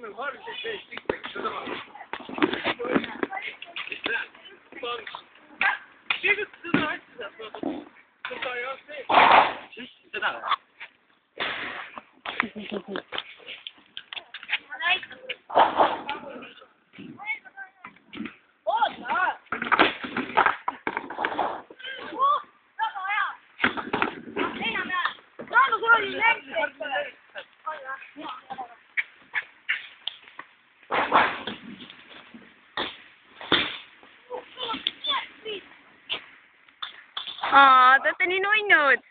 nog harde stickback. Zie je het eruit? Dat kan je afsteken. Zie je het eruit? Ah, dat is niet nooit nood.